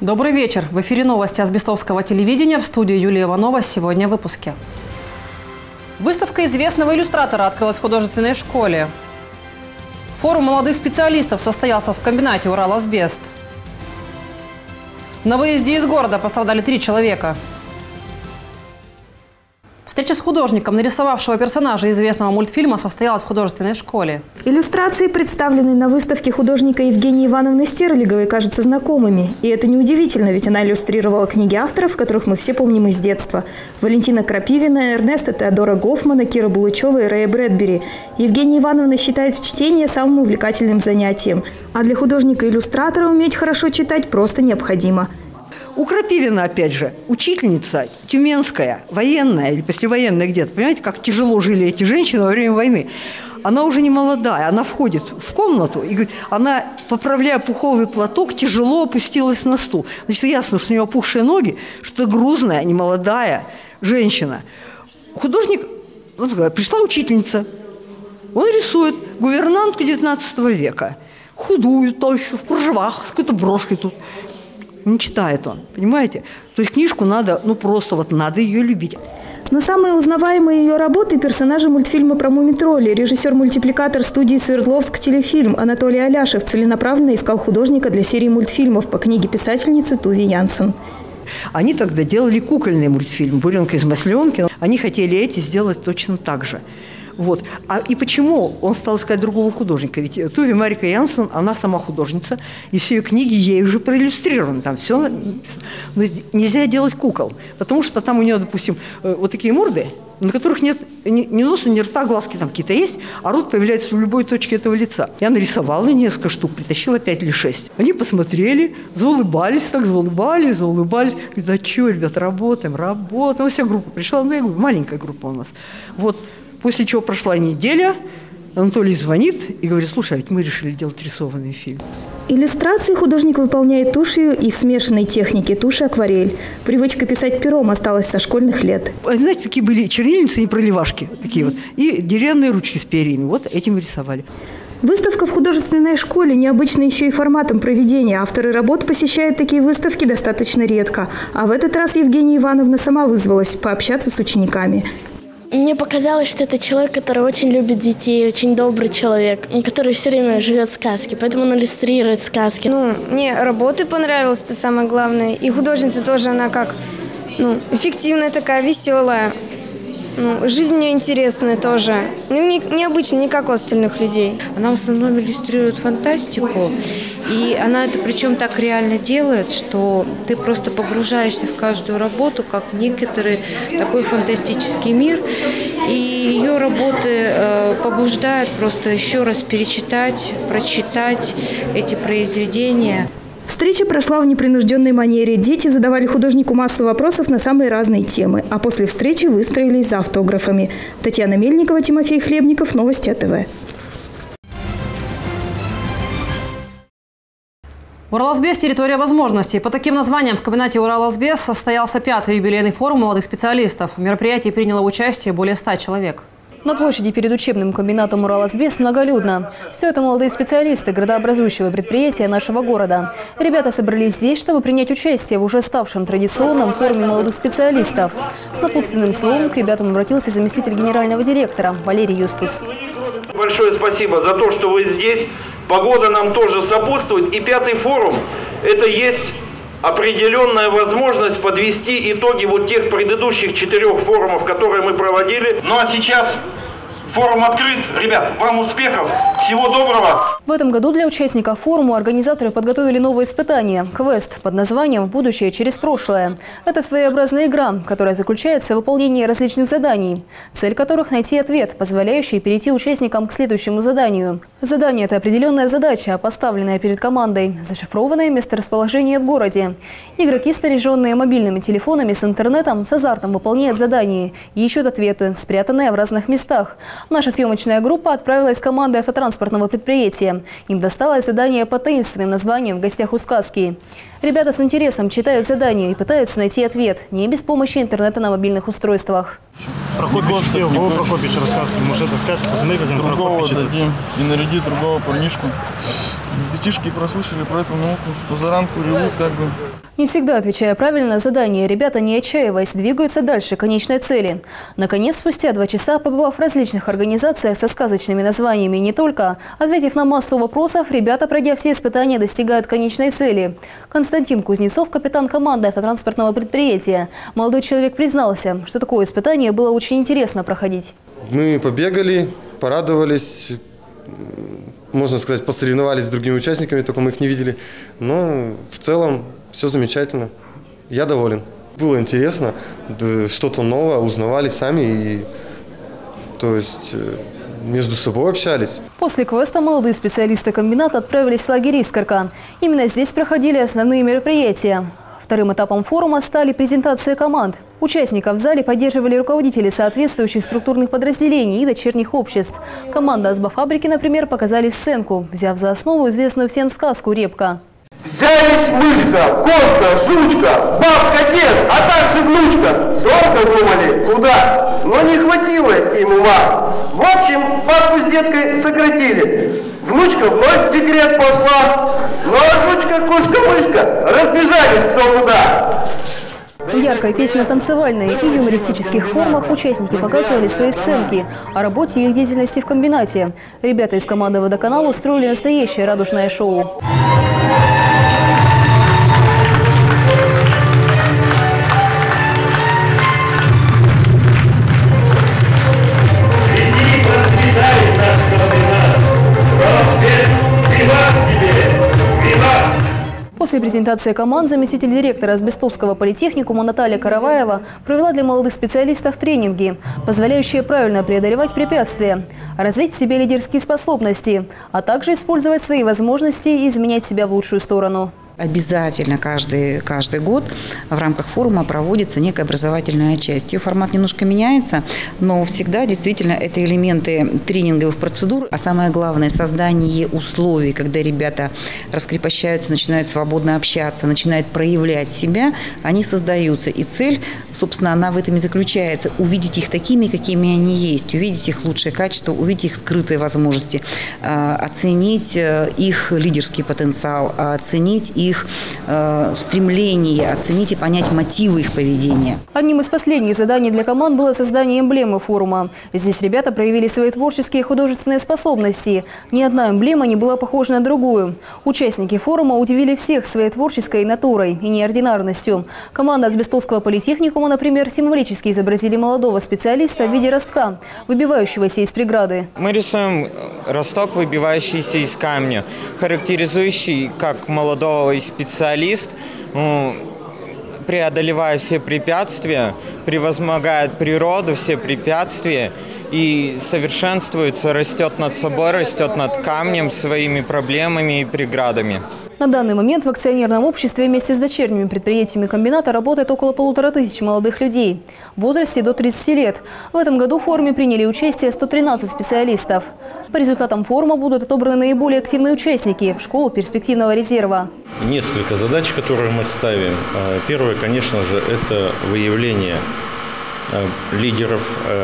Добрый вечер. В эфире новости Азбестовского телевидения. В студии Юлия Иванова. Сегодня в выпуске. Выставка известного иллюстратора открылась в художественной школе. Форум молодых специалистов состоялся в комбинате «Уралазбест». На выезде из города пострадали 3 человека. Встреча с художником, нарисовавшего персонажа известного мультфильма, состоялась в художественной школе. Иллюстрации, представленные на выставке художника Евгении Ивановны Стерлиговой, кажутся знакомыми. И это неудивительно, ведь она иллюстрировала книги авторов, которых мы все помним из детства. Валентина Крапивина, Эрнеста Теодора Гофмана, Кира Булычева и Рэя Брэдбери. Евгения Ивановна считает чтение самым увлекательным занятием. А для художника-иллюстратора уметь хорошо читать просто необходимо. У Крапивина, опять же, учительница тюменская, военная или послевоенная где-то. Понимаете, как тяжело жили эти женщины во время войны. Она уже не молодая, она входит в комнату и говорит, она, поправляя пуховый платок, тяжело опустилась на стул. Значит, ясно, что у нее опухшие ноги, что это грузная, немолодая женщина. Художник, он сказал, пришла учительница, он рисует гувернантку XIX века. Худую, тощую, в кружевах, с какой-то брошкой тут. Не читает он, понимаете? То есть книжку надо, просто надо ее любить. Но самые узнаваемые ее работы – персонажи мультфильма про мумий-тролли. Режиссер-мультипликатор студии «Свердловск Телефильм» Анатолий Аляшев целенаправленно искал художника для серии мультфильмов по книге писательницы Туви Янсен. Они тогда делали кукольный мультфильм «Буренка из масленки». Они хотели эти сделать точно так же. Вот. И почему он стал искать другого художника? Ведь Туви Марика Янсен, она сама художница, и все ее книги ей уже проиллюстрированы. Там все написано. Но нельзя делать кукол, потому что там у нее, допустим, вот такие морды, на которых нет ни носа, ни рта, глазки там какие-то есть, а рот появляется в любой точке этого лица. Я нарисовала несколько штук, притащила 5 или 6. Они посмотрели, заулыбались, заулыбались. Говорят, а что, ребят, работаем. Вся группа пришла, я говорю, маленькая группа у нас. Вот. После чего прошла неделя, Анатолий звонит и говорит, слушай, а ведь мы решили делать рисованный фильм. Иллюстрации художник выполняет тушью и в смешанной технике тушь-акварель. Привычка писать пером осталась со школьных лет. Знаете, такие были чернильницы и проливашки, такие вот, и деревянные ручки с перьями. Вот этим рисовали. Выставка в художественной школе необычна еще и форматом проведения. Авторы работ посещают такие выставки достаточно редко. А в этот раз Евгения Ивановна сама вызвалась пообщаться с учениками. Мне показалось, что это человек, который очень любит детей, очень добрый человек, который все время живет в сказке, поэтому он иллюстрирует сказки. Мне работы понравилось, это самое главное. И художница тоже, она как, эффективная такая, веселая. Жизнь у нее интересная тоже. Необычно, не как у остальных людей. Она в основном иллюстрирует фантастику. И она это причем так реально делает, что ты просто погружаешься в каждую работу, как в некоторый такой фантастический мир. И ее работы побуждают просто еще раз перечитать, прочитать эти произведения. Встреча прошла в непринужденной манере. Дети задавали художнику массу вопросов на самые разные темы. А после встречи выстроились за автографами. Татьяна Мельникова, Тимофей Хлебников. Новости АТВ. Уралазбест – территория возможностей. По таким названиям в комбинате «Уралазбест» состоялся 5-й юбилейный форум молодых специалистов. В мероприятии приняло участие более 100 человек. На площади перед учебным комбинатом «Уралазбест» многолюдно. Все это молодые специалисты градообразующего предприятия нашего города. Ребята собрались здесь, чтобы принять участие в уже ставшем традиционном форуме молодых специалистов. С напутственным словом к ребятам обратился заместитель генерального директора Валерий Юстус. Большое спасибо за то, что вы здесь. Погода нам тоже сопутствует. И 5-й форум – это есть определенная возможность подвести итоги вот тех предыдущих 4 форумов, которые мы проводили. Ну а сейчас форум открыт. Ребят, вам успехов, всего доброго. В этом году для участников форума организаторы подготовили новое испытание – квест под названием «Будущее через прошлое». Это своеобразная игра, которая заключается в выполнении различных заданий, цель которых – найти ответ, позволяющий перейти участникам к следующему заданию. Задание – это определенная задача, поставленная перед командой, зашифрованное месторасположение в городе. Игроки, снаряженные мобильными телефонами с интернетом, с азартом выполняют задания и ищут ответы, спрятанные в разных местах. Наша съемочная группа отправилась с командой автотранспортного предприятия. Им досталось задание под таинственным названием «В гостях у сказки». Ребята с интересом читают задания и пытаются найти ответ, не без помощи интернета на мобильных устройствах. Прокопич рассказки. Может, это сказки, посмотри, как он Прокопич. И нарядит другого парнишку. Ребятишки прослышали про эту науку, позаранку ревут как бы. Не всегда отвечая правильно на задание, ребята, не отчаиваясь, двигаются дальше к конечной цели. Наконец, спустя 2 часа, побывав в различных организациях со сказочными названиями и не только, ответив на массу вопросов, ребята, пройдя все испытания, достигают конечной цели. Константин Кузнецов, капитан команды автотранспортного предприятия. Молодой человек признался, что такое испытание было очень интересно проходить. Мы побегали, порадовались, можно сказать, посоревновались с другими участниками, только мы их не видели. Но в целом все замечательно. Я доволен. Было интересно, что-то новое, узнавали сами и, то есть, между собой общались. После квеста молодые специалисты комбината отправились в лагерь Искорка. Именно здесь проходили основные мероприятия. Вторым этапом форума стали презентации команд. Участников в зале поддерживали руководители соответствующих структурных подразделений и дочерних обществ. Команда Асбофабрики, например, показали сценку, взяв за основу известную всем сказку «Репка». Взялись мышка, кошка, жучка, бабка, дед, а также внучка. Долго думали, куда, но не хватило им ума. В общем, бабку с деткой сократили. Внучка вновь в декрет пошла, ну а жучка, кошка, мышка разбежались кто куда. В яркой песенно-танцевальной и юмористических формах участники показывали свои сценки о работе и их деятельности в комбинате. Ребята из команды «Водоканал» устроили настоящее радужное шоу. После презентации команд заместитель директора Асбестовского политехникума Наталья Караваева провела для молодых специалистов тренинги, позволяющие правильно преодолевать препятствия, развить в себе лидерские способности, а также использовать свои возможности и изменять себя в лучшую сторону. Обязательно каждый год в рамках форума проводится некая образовательная часть. Ее формат немножко меняется, но всегда действительно это элементы тренинговых процедур. А самое главное – создание условий, когда ребята раскрепощаются, начинают свободно общаться, начинают проявлять себя, они создаются. И цель, собственно, она в этом и заключается – увидеть их такими, какими они есть, увидеть их лучшие качества, увидеть их скрытые возможности, оценить их лидерский потенциал, оценить их стремление, оценить и понять мотивы их поведения. Одним из последних заданий для команд было создание эмблемы форума. Здесь ребята проявили свои творческие и художественные способности. Ни одна эмблема не была похожа на другую. Участники форума удивили всех своей творческой натурой и неординарностью. Команда Асбестовского политехникума, например, символически изобразили молодого специалиста в виде ростка, выбивающегося из преграды. Мы рисуем росток, выбивающийся из камня, характеризующий как молодого специалист, преодолевая все препятствия, превозмогает природу, все препятствия и совершенствуется, растет над собой, растет над камнем, своими проблемами и преградами. На данный момент в акционерном обществе вместе с дочерними предприятиями комбината работает около 1500 молодых людей в возрасте до 30 лет. В этом году в форуме приняли участие 113 специалистов. По результатам форума будут отобраны наиболее активные участники в школу перспективного резерва. Несколько задач, которые мы ставим. Первое, конечно же, это выявление лидеров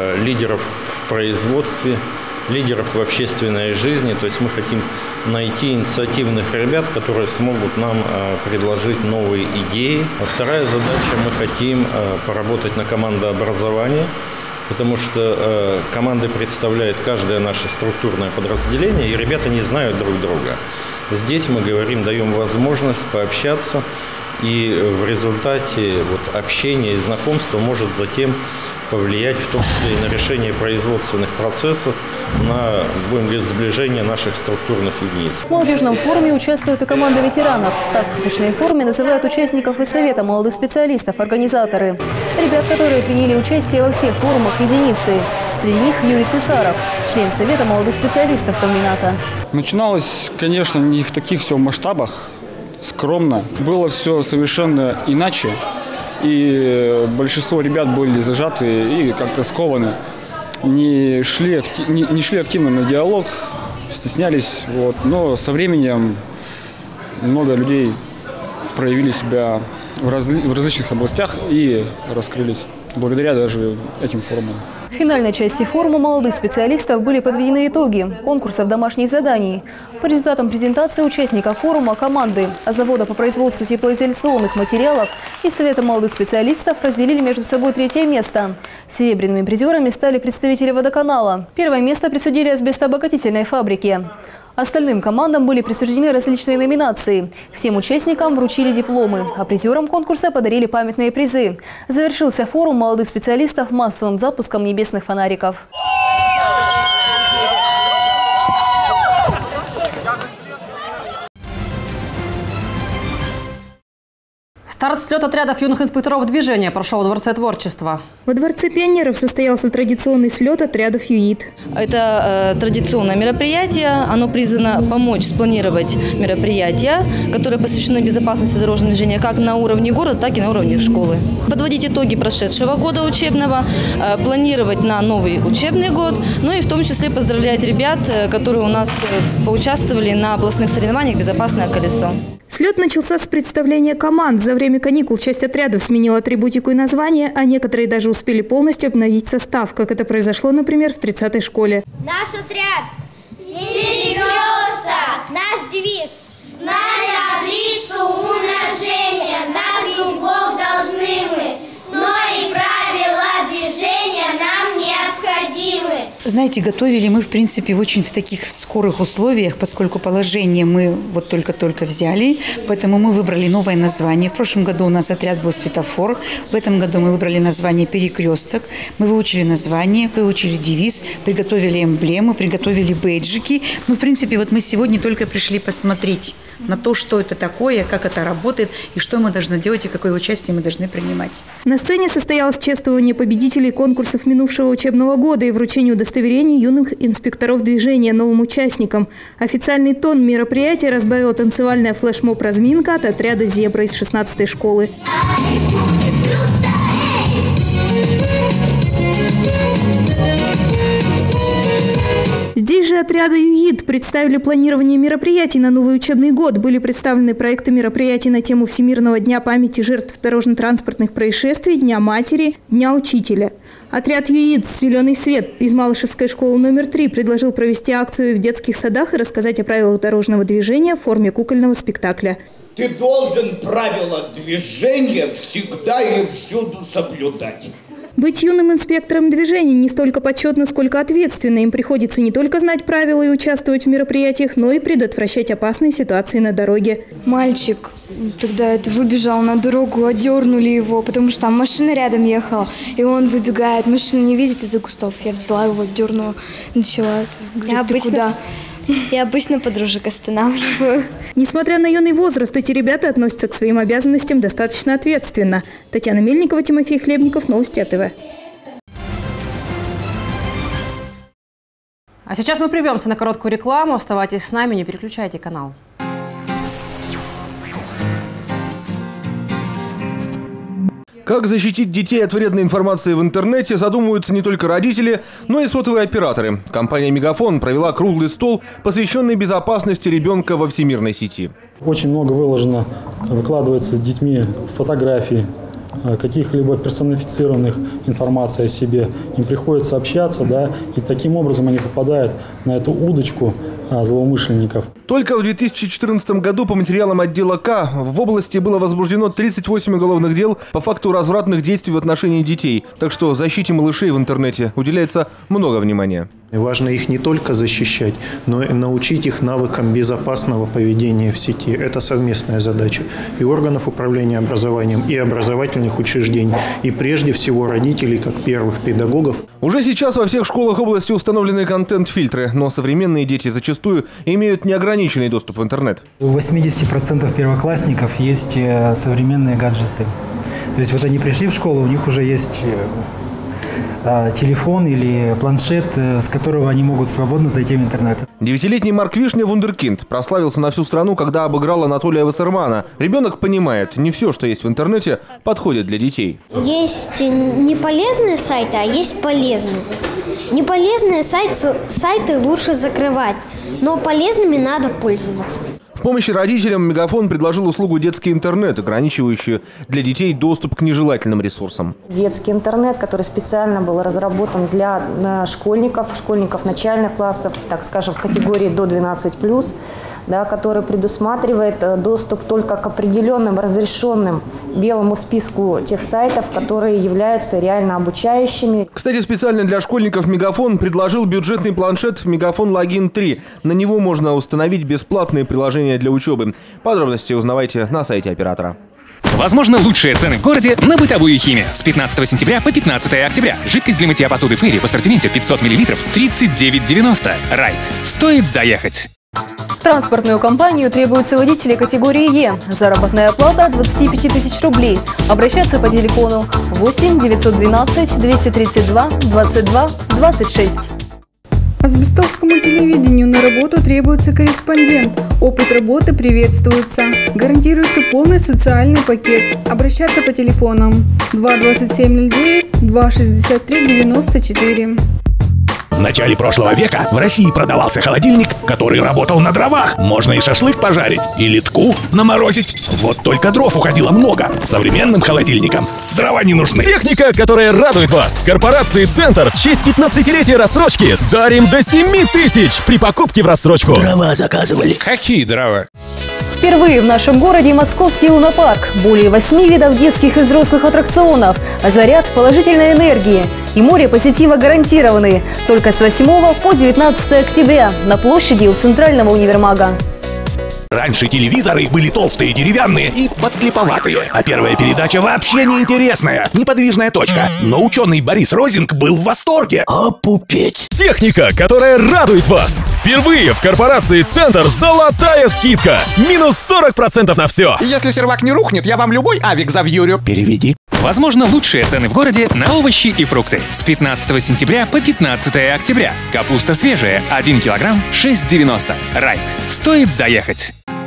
в производстве, лидеров в общественной жизни. То есть мы хотим найти инициативных ребят, которые смогут нам предложить новые идеи. Вторая задача – мы хотим поработать на командообразовании, потому что команды представляет каждое наше структурное подразделение, и ребята не знают друг друга. Здесь мы говорим, даем возможность пообщаться, и в результате общения и знакомства может затем повлиять в том числе и на решение производственных процессов, на, будем говорить, сближение наших структурных единиц. В молодежном форуме участвует и команда ветеранов. Так в скучной форме называют участников и совета молодых специалистов, организаторы. Ребят, которые приняли участие во всех форумах единицы. Среди них Юрий Сесаров, член совета молодых специалистов комбината. Начиналось, конечно, не в таких все масштабах, скромно. Было все совершенно иначе. И большинство ребят были зажаты и как-то скованы. Не шли активно на диалог, стеснялись. Но со временем много людей проявили себя в различных областях и раскрылись благодаря даже этим форумам. В финальной части форума молодых специалистов были подведены итоги конкурсов домашних заданий. По результатам презентации участников форума команды завода по производству теплоизоляционных материалов и Совета молодых специалистов разделили между собой 3-е место. Серебряными призерами стали представители водоканала. 1-е место присудили асбестообогатительной фабрике. Остальным командам были присуждены различные номинации. Всем участникам вручили дипломы, а призерам конкурса подарили памятные призы. Завершился форум молодых специалистов массовым запуском небесных фонариков. Старт слет отрядов юных инспекторов движения прошел в Дворце творчества. Во Дворце пионеров состоялся традиционный слет отрядов ЮИД. Это традиционное мероприятие. Оно призвано помочь спланировать мероприятия, которые посвящены безопасности дорожного движения как на уровне города, так и на уровне школы. Подводить итоги прошедшего года учебного, планировать на новый учебный год, ну и в том числе поздравлять ребят, которые у нас поучаствовали на областных соревнованиях «Безопасное колесо». Слет начался с представления команд. За время каникул часть отрядов сменила атрибутику и название, а некоторые даже успели полностью обновить состав, как это произошло, например, в 30-й школе. Наш отряд перекресток, наш девиз знай таблицу умножения, на зубов должны мы, но и правила движения нам необходимы. Знаете, готовили мы, в принципе, очень в таких скорых условиях, поскольку положение мы вот только-только взяли, поэтому мы выбрали новое название. В прошлом году у нас отряд был «Светофор», в этом году мы выбрали название «Перекресток». Мы выучили название, выучили девиз, приготовили эмблемы, приготовили бейджики. Ну, в принципе, вот мы сегодня только пришли посмотреть на то, что это такое, как это работает, и что мы должны делать, и какое участие мы должны принимать. На сцене состоялось чествование победителей конкурсов минувшего учебного года и вручение удостоверений юных инспекторов движения новым участникам. Официальный тон мероприятия разбавила танцевальная флешмоб-разминка от отряда «Зебра» из 16-й школы. Здесь же отряды ЮИД представили планирование мероприятий на новый учебный год. Были представлены проекты мероприятий на тему Всемирного дня памяти жертв дорожно-транспортных происшествий, Дня матери, Дня учителя. Отряд ЮИД «Зеленый свет» из Малышевской школы номер 3 предложил провести акцию в детских садах и рассказать о правилах дорожного движения в форме кукольного спектакля. Ты должен правила движения всегда и всюду соблюдать. Быть юным инспектором движения не столько почетно, сколько ответственно. Им приходится не только знать правила и участвовать в мероприятиях, но и предотвращать опасные ситуации на дороге. Мальчик тогда выбежал на дорогу, одернули его, потому что там машина рядом ехала. И он выбегает, машина не видит из-за кустов. Я взяла его, дернула, начала. Говорит, ты куда? Я обычно подружек останавливаю. Несмотря на юный возраст, эти ребята относятся к своим обязанностям достаточно ответственно. Татьяна Мельникова, Тимофей Хлебников, Новости АТВ. А сейчас мы прервемся на короткую рекламу. Оставайтесь с нами, не переключайте канал. Как защитить детей от вредной информации в интернете, задумываются не только родители, но и сотовые операторы. Компания «Мегафон» провела круглый стол, посвященный безопасности ребенка во всемирной сети. Очень много выкладывается с детьми фотографий, каких-либо персонифицированных информаций о себе. Им приходится общаться, и таким образом они попадают на эту удочку злоумышленников. Только в 2014 году по материалам отдела К в области было возбуждено 38 уголовных дел по факту развратных действий в отношении детей. Так что защите малышей в интернете уделяется много внимания. Важно их не только защищать, но и научить их навыкам безопасного поведения в сети. Это совместная задача и органов управления образованием, и образовательных учреждений, и прежде всего родителей, как первых педагогов. Уже сейчас во всех школах области установлены контент-фильтры, но современные дети зачастую имеют неограниченный доступ в интернет. У 80% первоклассников есть современные гаджеты. То есть вот они пришли в школу, у них уже есть телефон или планшет, с которого они могут свободно зайти в интернет. 9-летний Марк Вишня вундеркинд прославился на всю страну, когда обыграл Анатолия Вассермана. Ребенок понимает, не все, что есть в интернете, подходит для детей. Есть неполезные сайты, а есть полезные. Неполезные сайты лучше закрывать, но полезными надо пользоваться. В помощь родителям Мегафон предложил услугу «Детский интернет», ограничивающую для детей доступ к нежелательным ресурсам. Детский интернет, который специально был разработан для школьников начальных классов, так скажем, в категории до 12+, да, который предусматривает доступ только к определенным разрешенным белому списку тех сайтов, которые являются реально обучающими. Кстати, специально для школьников Мегафон предложил бюджетный планшет «Мегафон Логин 3». На него можно установить бесплатные приложения для учебы. Подробности узнавайте на сайте оператора. Возможно, лучшие цены в городе на бытовую химию. С 15 сентября по 15 октября. Жидкость для мытья посуды Фейри в ассортименте 500 мл 39,90. Райт. Стоит заехать. В транспортную компанию требуются водители категории Е. Заработная плата от 25 тысяч рублей. Обращаться по телефону 8 912 232 22 26. Асбестовскому телевидению на работу требуется корреспондент. Опыт работы приветствуется. Гарантируется полный социальный пакет. Обращаться по телефонам 22709 263 94. В начале прошлого века в России продавался холодильник, который работал на дровах. Можно и шашлык пожарить, и литку наморозить. Вот только дров уходило много. Современным холодильникам дрова не нужны. Техника, которая радует вас. Корпорации «Центр» в честь 15-летия рассрочки дарим до 7 тысяч при покупке в рассрочку. Дрова заказывали. Какие дрова? Впервые в нашем городе московский лунопарк. Более 8 видов детских и взрослых аттракционов. Заряд положительной энергии. И море позитива гарантированы. Только с 8 по 19 октября на площади у Центрального универмага. Раньше телевизоры были толстые, деревянные и подслеповатые. А первая передача вообще неинтересная. Неподвижная точка. Но ученый Борис Розинг был в восторге. Опупеть. Техника, которая радует вас. Впервые в корпорации «Центр» золотая скидка. Минус 40% на все. Если сервак не рухнет, я вам любой авик завьюрю. Переведи. Возможно, лучшие цены в городе на овощи и фрукты. С 15 сентября по 15 октября. Капуста свежая 1 килограмм 6,90. Райт. Стоит заехать.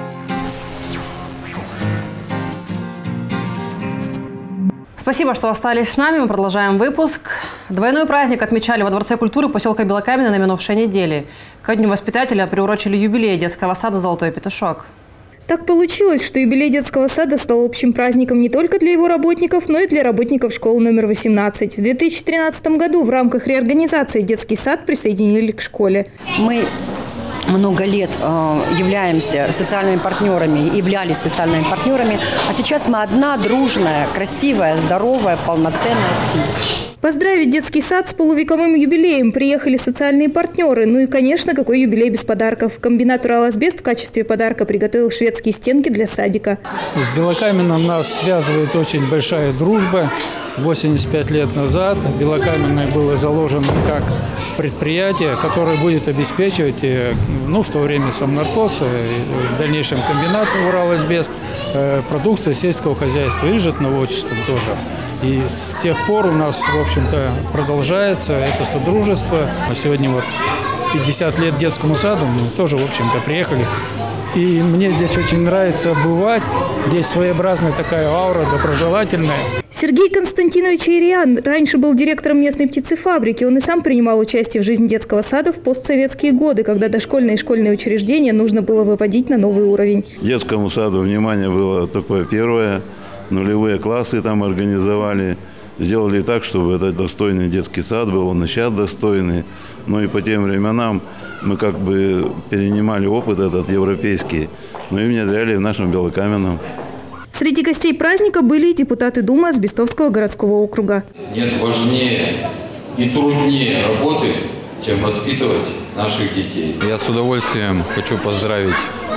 Спасибо, что остались с нами. Мы продолжаем выпуск. Двойной праздник отмечали во Дворце культуры поселка Белокаменное на минувшей неделе. Ко Дню воспитателя приурочили юбилей детского сада «Золотой петушок». Так получилось, что юбилей детского сада стал общим праздником не только для его работников, но и для работников школы номер 18. В 2013 году в рамках реорганизации детский сад присоединили к школе. Мы много лет являемся социальными партнерами, являлись социальными партнерами, а сейчас мы одна дружная, красивая, здоровая, полноценная семья. Поздравить детский сад с полувековым юбилеем приехали социальные партнеры. Ну и, конечно, какой юбилей без подарков. Комбинат «Ураласбест» в качестве подарка приготовил шведские стенки для садика. С Белокаменным нас связывает очень большая дружба. 85 лет назад Белокаменное было заложено как предприятие, которое будет обеспечивать, в то время Самнаркос, в дальнейшем комбинат «Ураласбест», продукция сельского хозяйства и животноводчеством тоже. И с тех пор у нас, в общем-то, продолжается это содружество. Сегодня 50 лет детскому саду, мы тоже, в общем-то, приехали. И мне здесь очень нравится бывать. Здесь своеобразная такая аура, доброжелательная. Сергей Константинович Ириан раньше был директором местной птицефабрики. Он и сам принимал участие в жизни детского сада в постсоветские годы, когда дошкольные и школьные учреждения нужно было выводить на новый уровень. Детскому саду внимание было такое первое. Нулевые классы там организовали. Сделали так, чтобы этот достойный детский сад был, он и сейчас достойный. Но и по тем временам мы как бы перенимали опыт этот европейский, но и внедряли в нашем Белокаменном. Среди гостей праздника были и депутаты Думы Асбестовского городского округа. Нет важнее и труднее работы, чем воспитывать наших детей. Я с удовольствием хочу поздравить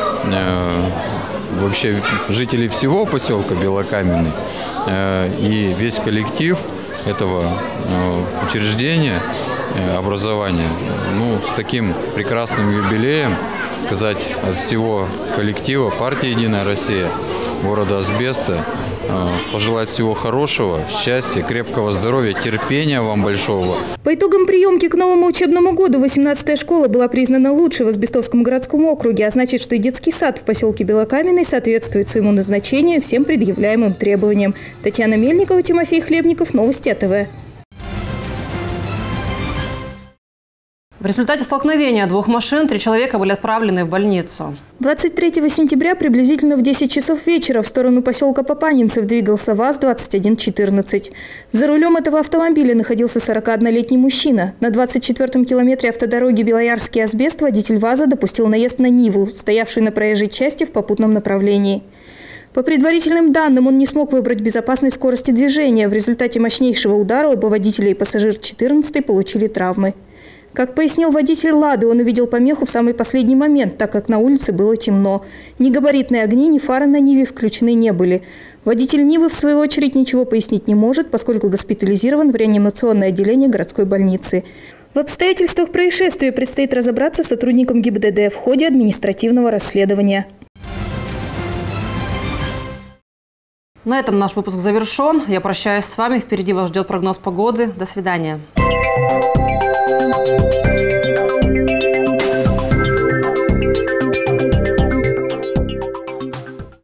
вообще жителей всего поселка Белокаменный и весь коллектив этого учреждения образования. С таким прекрасным юбилеем, сказать, от всего коллектива партии «Единая Россия» города Асбеста, пожелать всего хорошего, счастья, крепкого здоровья, терпения вам большого. По итогам приемки к новому учебному году 18-я школа была признана лучшей в Асбестовском городском округе, а значит, что и детский сад в поселке Белокаменный соответствует своему назначению и всем предъявляемым требованиям. Татьяна Мельникова, Тимофей Хлебников, Новости АТВ. В результате столкновения двух машин 3 человека были отправлены в больницу. 23 сентября приблизительно в 10 часов вечера в сторону поселка Папанинцев двигался ВАЗ-2114. За рулем этого автомобиля находился 41-летний мужчина. На 24-м километре автодороги Белоярский Асбест водитель ВАЗа допустил наезд на Ниву, стоявшую на проезжей части в попутном направлении. По предварительным данным, он не смог выбрать безопасной скорости движения. В результате мощнейшего удара оба водителя и пассажир 14 получили травмы. Как пояснил водитель «Лады», он увидел помеху в самый последний момент, так как на улице было темно. Ни габаритные огни, ни фары на Ниве включены не были. Водитель Нивы, в свою очередь, ничего пояснить не может, поскольку госпитализирован в реанимационное отделение городской больницы. В обстоятельствах происшествия предстоит разобраться сотрудникам ГИБДД в ходе административного расследования. На этом наш выпуск завершен. Я прощаюсь с вами. Впереди вас ждет прогноз погоды. До свидания.